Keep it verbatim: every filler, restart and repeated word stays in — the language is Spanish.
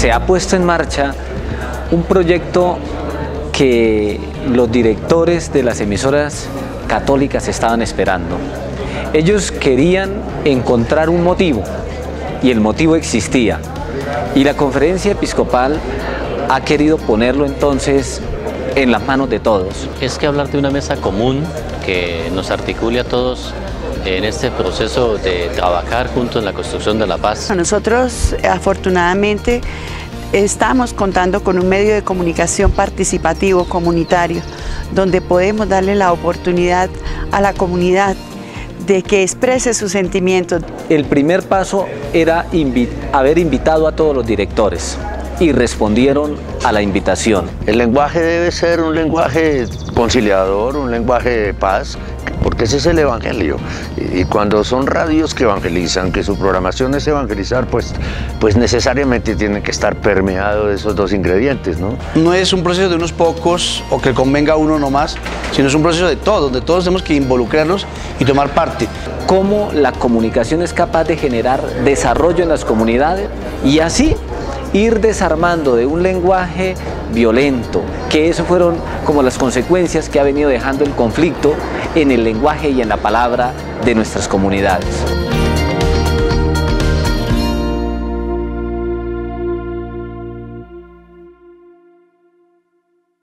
se ha puesto en marcha un proyecto que los directores de las emisoras católicas estaban esperando. Ellos querían encontrar un motivo, y el motivo existía. Y la Conferencia Episcopal ha querido ponerlo entonces en las manos de todos. Es que hablar de una mesa común que nos articule a todos en este proceso de trabajar juntos en la construcción de la paz. Nosotros, afortunadamente, estamos contando con un medio de comunicación participativo, comunitario, donde podemos darle la oportunidad a la comunidad de que exprese sus sentimientos. El primer paso era invi- haber invitado a todos los directores y respondieron a la invitación. El lenguaje debe ser un lenguaje conciliador, un lenguaje de paz, porque ese es el evangelio. Y cuando son radios que evangelizan, que su programación es evangelizar, pues, pues necesariamente tienen que estar permeados de esos dos ingredientes, ¿no? No es un proceso de unos pocos o que convenga a uno nomás, sino es un proceso de todos, donde todos tenemos que involucrarnos y tomar parte. Cómo la comunicación es capaz de generar desarrollo en las comunidades y así ir desarmando de un lenguaje violento, que eso fueron como las consecuencias que ha venido dejando el conflicto en el lenguaje y en la palabra de nuestras comunidades.